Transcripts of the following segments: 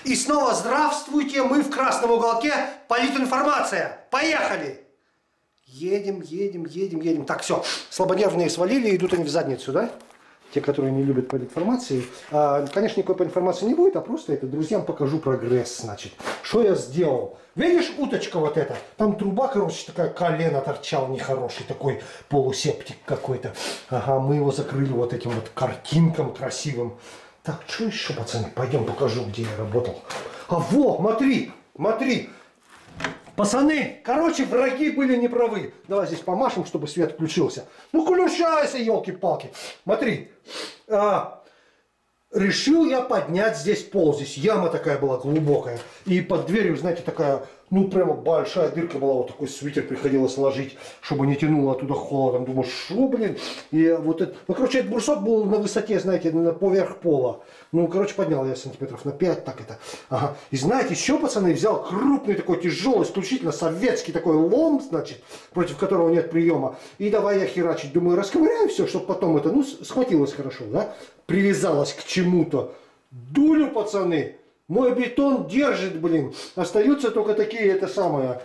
И снова здравствуйте, мы в красном уголке, политинформация. Поехали! Едем, едем, едем, едем. Так, все, слабонервные свалили, идут они в задницу, да? Те, которые не любят политинформации. Конечно, никакой политинформации не будет, а просто это друзьям покажу прогресс, значит. Что я сделал? Видишь, уточка вот эта? Там труба, короче, такая, колено торчал нехороший, такой полусептик какой-то. Ага, мы его закрыли вот этим вот картинком красивым. Так, что еще, пацаны? Пойдем покажу, где я работал. А во, смотри, смотри. Пацаны, короче, враги были неправы. Давай здесь помашем, чтобы свет включился. Ну, включайся, елки-палки. Смотри. Решил я поднять здесь пол. Здесь яма такая была глубокая. И под дверью, знаете, такая, ну, прямо большая дырка была. Вот такой свитер приходилось ложить, чтобы не тянуло оттуда холодом. Думаю, что, блин? И вот это... Ну, короче, этот брусок был на высоте, знаете, поверх пола. Ну, короче, поднял я сантиметров на 5, так это. Ага. И знаете, еще, пацаны, взял крупный такой тяжелый, исключительно советский такой лом, значит, против которого нет приема. И давай я херачить. Думаю, расковыряю все, чтобы потом это, ну, схватилось хорошо, да? Привязалось к чему-то. Дулю, пацаны. Мой бетон держит, блин. Остаются только такие, это самое,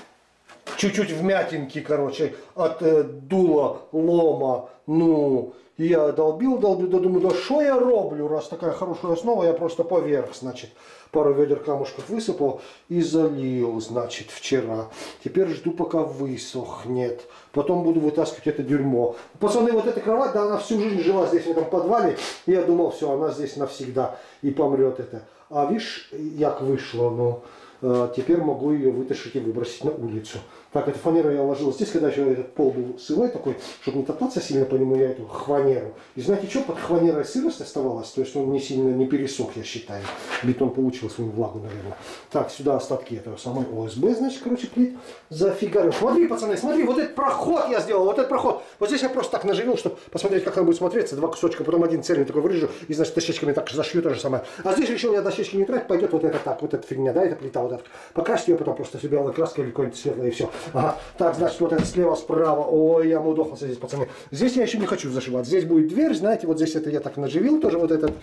чуть-чуть вмятинки, короче, от дула лома. Ну, я долбил, да думаю, да что я роблю, раз такая хорошая основа, я просто поверх, значит, пару ведер камушков высыпал и залил, значит, вчера. Теперь жду, пока высохнет. Потом буду вытаскивать это дерьмо. Пацаны, вот эта кровать, да, она всю жизнь жила здесь, в этом подвале. И я думал, все, она здесь навсегда и помрет это. А видишь, як вышло, ну, теперь могу ее вытащить и выбросить на улицу. Так, эту фанеру я ложил здесь, когда еще этот пол был сырой такой, чтобы не топтаться сильно по нему, я эту хванеру. И знаете что, под хванерой сырость оставалась, то есть он не сильно не пересох, я считаю. Бетон получил свою влагу, наверное. Так, сюда остатки этого самой ОСБ, значит, короче, плит зафигарил. Смотри, пацаны, смотри, вот этот проход я сделал, вот этот проход. Вот здесь я просто так наживил, чтобы посмотреть, как он будет смотреться. Два кусочка, потом один цельный такой вырежу и, значит, дощечками так зашью, то же самое. А здесь решил я дощечки не тратить, пойдет вот это так, вот эта фигня, да, эта плита вот эта. Покрасить ее потом просто белой краской или какой-нибудь светлой и все. Ага. Так, значит, вот это слева, справа. Ой, я мудохался здесь, пацаны. Здесь я еще не хочу зашивать. Здесь будет дверь, знаете, вот здесь это я так наживил тоже, вот это.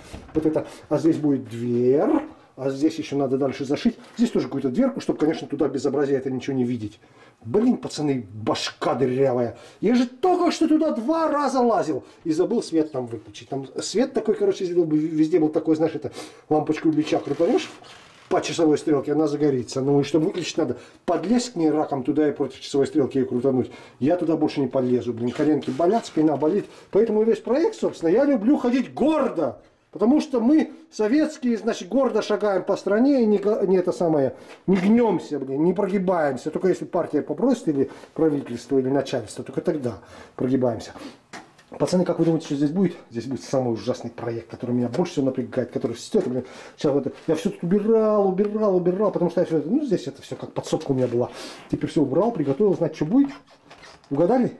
А здесь будет дверь. А здесь еще надо дальше зашить. Здесь тоже какую-то дверку, чтобы, конечно, туда безобразие это ничего не видеть. Блин, пацаны, башка дырявая. Я же только что туда 2 раза лазил. И забыл свет там выключить. Там свет такой, короче, везде был такой, знаешь, это лампочку Ильича крутанешь по часовой стрелке, она загорится. Ну и чтобы выключить, надо подлезть к ней раком туда и против часовой стрелки ее крутануть. Я туда больше не полезу. Блин, коленки болят, спина болит. Поэтому весь проект, собственно, я люблю ходить гордо. Потому что мы, советские, значит, гордо шагаем по стране и не это самое, не гнемся, блин, не прогибаемся. Только если партия попросит, или правительство, или начальство, только тогда прогибаемся. Пацаны, как вы думаете, что здесь будет? Здесь будет самый ужасный проект, который меня больше всего напрягает, который все это, блин, сейчас вот я все тут убирал, потому что я все это, ну, здесь это все как подсобка у меня была. Теперь все убрал, приготовил, знаете, что будет? Угадали?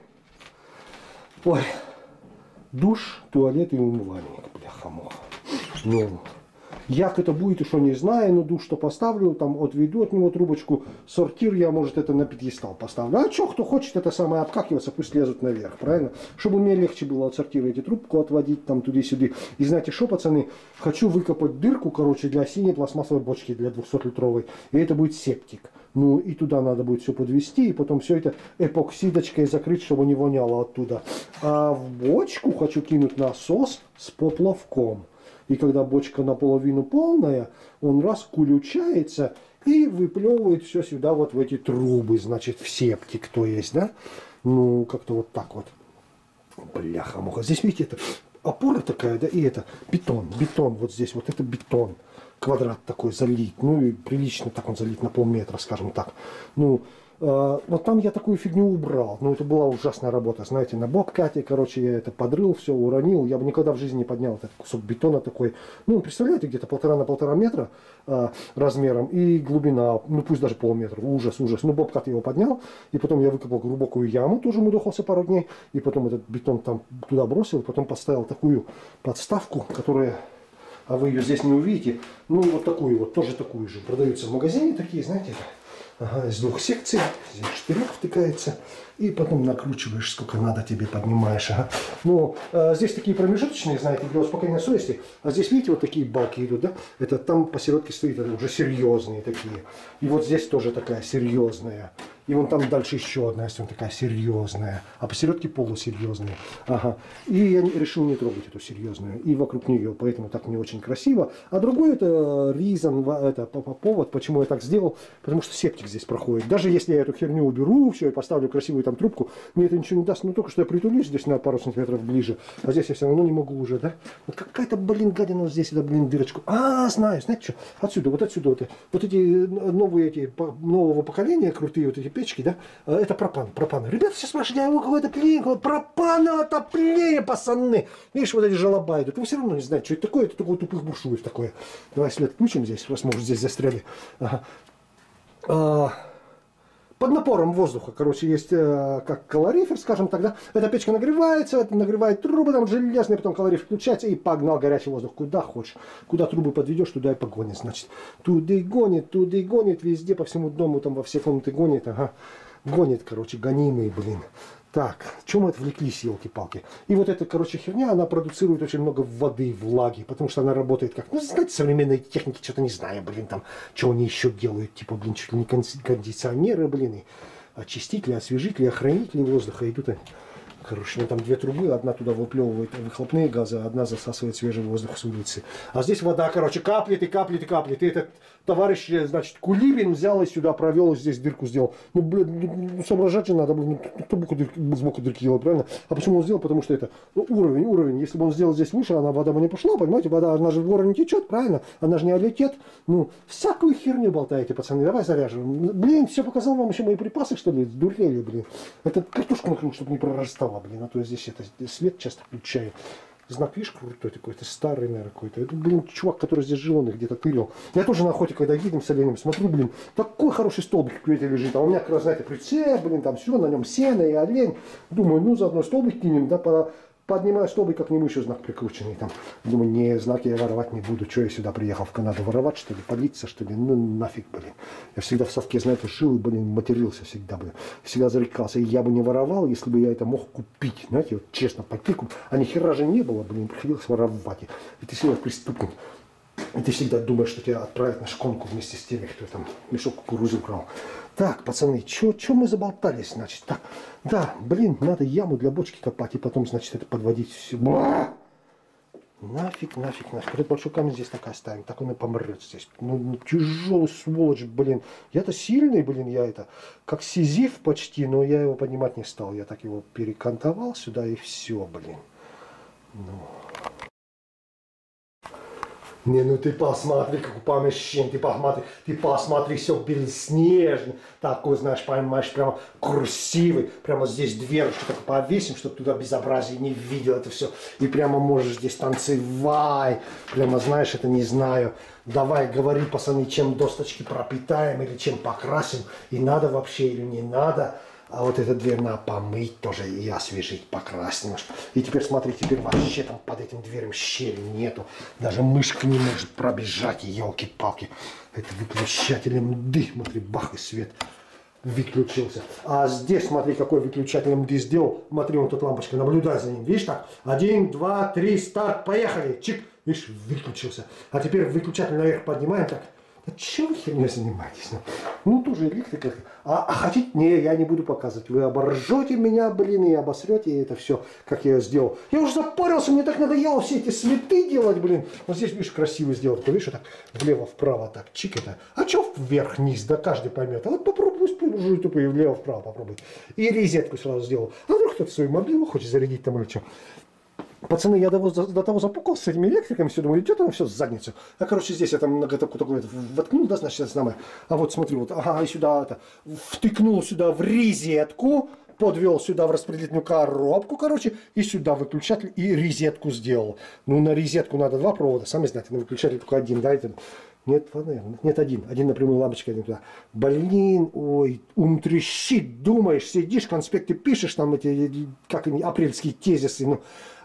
Ой, душ, туалет и умывальник, бляха-муха. Ну, як это будет, и что не знаю, но душ-то поставлю, там отведу от него трубочку, сортир я, может, это на пьедестал поставлю. А что, кто хочет это самое обкакиваться, пусть лезут наверх, правильно? Чтобы мне легче было от сортира эти трубку отводить, там, туда-сюда. И знаете что, пацаны, хочу выкопать дырку, короче, для синей пластмассовой бочки, для 200-литровой, и это будет септик. Ну, и туда надо будет все подвести, и потом все это эпоксидочкой закрыть, чтобы не воняло оттуда. А в бочку хочу кинуть насос с поплавком. И когда бочка наполовину полная, он раз включается и выплевывает все сюда, вот в эти трубы, значит, в септик, то есть, да? Ну, как-то вот так вот. Бляха-муха. Здесь, видите, это опора такая, да, и это бетон, вот здесь, вот это бетон. Квадрат такой залит, ну и прилично так он залит на полметра, скажем так. Ну, вот там я такую фигню убрал. Ну, это была ужасная работа, знаете, на бобкате, короче, я это подрыл, все уронил. Я бы никогда в жизни не поднял этот кусок бетона такой. Ну, представляете, где-то 1,5 на 1,5 метра размером и глубина, ну, пусть даже полметра. Ужас. Ну, бобкат его поднял, и потом я выкопал глубокую яму, тоже мудохался пару дней, и потом этот бетон там туда бросил, потом поставил такую подставку, которая... А вы ее здесь не увидите. Ну, вот такую вот, тоже такую же. Продаются в магазине такие, знаете, Ага, из двух секций. Здесь штырек втыкается. И потом накручиваешь, сколько надо тебе, поднимаешь. Ага. Ну, здесь такие промежуточные, знаете, для успокоения совести. А здесь, видите, вот такие балки идут, да? Это там посередке стоит, это уже серьезные такие. И вот здесь тоже такая серьезная. И вон там дальше еще одна, если он такая серьезная. А посередке полусерьезная. Ага. И я решил не трогать эту серьезную. И вокруг нее, поэтому так не очень красиво. А другой это reason, это повод, почему я так сделал. Потому что септик здесь проходит. Даже если я эту херню уберу, все, и поставлю красивую там трубку, мне это ничего не даст. Ну только что я притулюсь здесь на пару сантиметров ближе. А здесь я все равно не могу уже, да? Вот какая-то, блин, гадина здесь, это, блин, дырочку. Знаю, знаете что? Отсюда, вот эти новые, нового поколения, крутые вот эти печки, да, это пропан. Ребята все спрашивают, я какое-то отопление, пропана отопление, пацаны. Видишь, вот эти жалоба идут. Вы все равно не знаете, что это такое, это только у тупых буржуев такое. Давай свет включим здесь, вас может здесь застряли. Ага. Под напором воздуха, короче, есть как калорифер, скажем так, да. Эта печка нагревается, это нагревает трубы, там железные, потом калорифер включается и погнал горячий воздух. Куда хочешь. Куда трубы подведешь, туда и погонит, значит. Туда и гонит, везде, по всему дому, там во все комнаты гонит, ага. Гонит, короче, гонимый, блин. Так, чем мы отвлеклись, елки-палки? И вот эта, короче, херня, она продуцирует очень много воды, влаги, потому что она работает как, ну, знаете, современные техники, что-то не знаю, блин, там, что они еще делают, типа, блин, чуть ли не кондиционеры, блин, и очистители, освежители, охранители воздуха, идут они. Короче, там две трубы, одна туда выплевывает выхлопные газы, а одна засасывает свежий воздух с улицы. А здесь вода, короче, каплет. И этот товарищ, значит, Кулибин взял и сюда провел, здесь дырку сделал. Ну, блин, соображать же надо, блин, кто сбоку дырки делал, правильно? А почему он сделал? Потому что это уровень. Если бы он сделал здесь выше, вода бы не пошла, понимаете? Вода, она же в горы не течет, правильно? Она же не олетет. Ну, всякую херню болтаете, пацаны, давай заряжем. Блин, все показал вам еще мои припасы, что ли? Сдурели, блин. Это картошку накрыл, чтобы не прорастало, блин. А то здесь это свет часто включаю. Знак, видишь, крутой такой, это старый, наверное, какой-то. Это, блин, чувак, который здесь жил, он их где-то тырил. Я тоже на охоте, когда едем с оленем, смотрю, блин, такой хороший столбик в кювете лежит. А у меня, как раз, знаете, прицеп, блин, там все, на нем сено и олень. Думаю, ну, заодно столбик кинем, да, поднимаю столбик, как к нему еще знак прикрученный. Там. Думаю, не, знаки я воровать не буду. Что я сюда приехал в Канаду воровать, что ли, политься, что ли? Ну, нафиг, блин. Я всегда в совке, знаете, жил и, блин, матерился всегда, блин. Всегда зарекался. И я бы не воровал, если бы я это мог купить. Знаете, вот честно, пойти купить. А ни хера же не было, блин, приходилось воровать. И ты всегда преступник. И ты всегда думаешь, что тебя отправят на шконку вместе с теми, кто там мешок кукурузы украл. Так, пацаны, чё мы заболтались, значит? Так, да, блин, надо яму для бочки копать и потом, значит, это подводить все. Нафиг. Этот большой камень здесь так оставим, так он и помрет здесь. Ну, тяжелый сволочь, блин. Я-то сильный, блин, я это, как Сизиф почти, но я его поднимать не стал. Я так его перекантовал сюда и все, блин. Ну... Не, ну ты посмотри, как помещение, ты посмотри, все белоснежно, такой, знаешь, понимаешь, прямо красивый, прямо здесь дверочку так повесим, чтобы туда безобразие не видел это все, и прямо можешь здесь танцевать, прямо, знаешь, это не знаю, давай, говори, пацаны, чем досточки пропитаем или чем покрасим, и надо вообще или не надо. А вот эту дверь надо помыть тоже и освежить, покрасить немножко. И теперь смотри, теперь вообще там под этим дверью щели нету. Даже мышка не может пробежать, елки-палки. Это выключатель МД. Смотри, бах, и свет выключился. А здесь, смотри, какой выключатель МД сделал. Смотри, вон тут лампочка, наблюдай за ним. Видишь так? 1, 2, 3, старт, поехали. Чик, видишь, выключился. А теперь выключатель наверх поднимаем так. Да чем вы херней занимаетесь? Ну, тоже электрика. А хотите? Не, я не буду показывать. Вы оборжете меня, блин, и обосрете это все, как я сделал. Я уже запарился, мне так надоело все эти светы делать, блин. Вот здесь, видишь, красиво сделать. Видишь, вот так влево-вправо, так, чик это. А что вверх-вниз, да каждый поймет. А вот попробуй, пусть тупо и влево-вправо попробуй. И розетку сразу сделал. А вдруг кто-то свой мобилу хочет зарядить там или что. Пацаны, я до того запукался с этими электриками, все, думаю, идет оно все в задницу. А, короче, здесь я там многотопку такой воткнул, да, значит, это самое. А вот смотри, вот, ага, и сюда это, втыкнул сюда в розетку, подвел сюда в распределительную коробку, короче, и сюда выключатель, и розетку сделал. Ну, на розетку надо 2 провода, сами знаете, на выключатель только 1, да, это... Нет, наверное, нет, один напрямую лампочка, один туда. Блин, ой, ум трещит, думаешь, сидишь, конспекты пишешь, там эти, как они, апрельские тезисы, ну,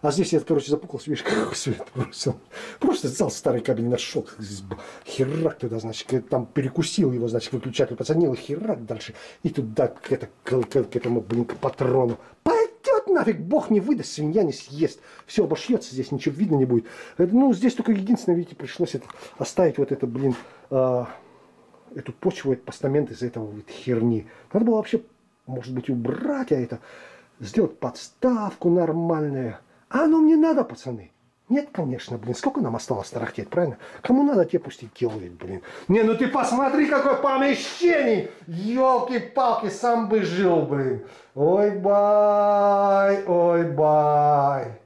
А здесь я, короче, запукался, видишь, как все это бросил. Просто взял старый кабель, нашел, херак туда, значит, там перекусил его, значит, выключатель подсоединил, и херак дальше. И туда к этому, блин, к патрону. Пойдет нафиг, бог не выдаст, свинья не съест. Все обошьется, здесь ничего видно не будет. Ну, здесь только единственное, видите, пришлось это, оставить вот это, блин, эту почву, этот постамент из этого вот херни. Надо было вообще, может быть, убрать, а это, сделать подставку нормальную. А оно мне надо, пацаны. Нет, конечно, блин, сколько нам осталось тарахтеть, правильно? Кому надо, те пусть и делают, блин. Не, ну ты посмотри, какое помещение! Ёлки-палки, сам бы жил, блин. Ой, бай, ой, бай.